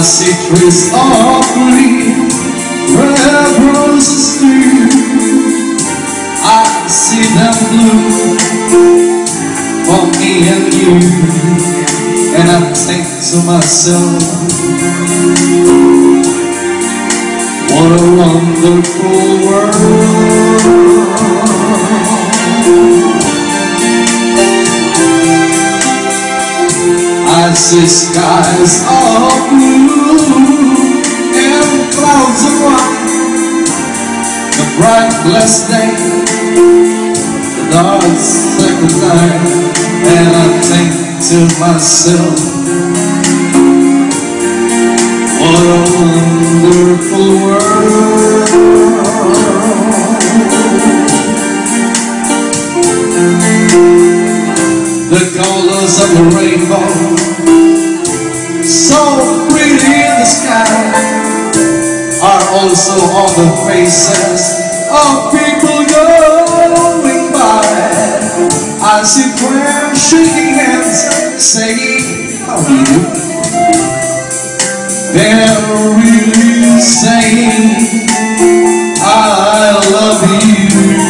see trees of green, red roses too. I see them blue for me and you. And I think to myself, what a wonderful world. I see skies of blue and clouds of white, the bright blessed day, the dark sacred night. And I think to myself, what a wonderful world. The colors of the rainbow, so pretty in the sky, are also on the faces of people going by. I see friends shaking hands, saying, how do you do? They're really saying, I love you.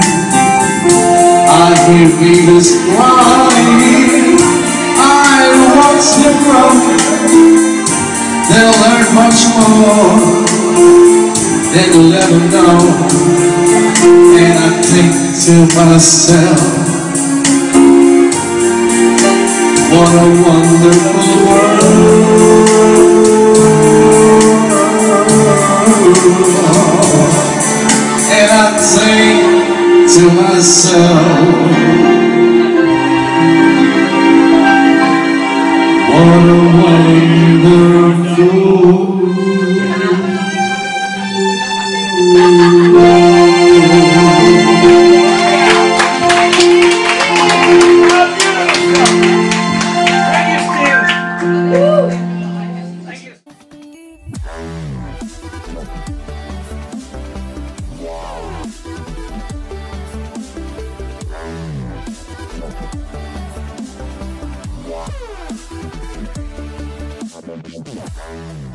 I hear babies crying, I watch them grow. They'll learn much more than you'll ever know. And I think to myself, what a wonderful world. And I think to myself, what a wonderful Yeah.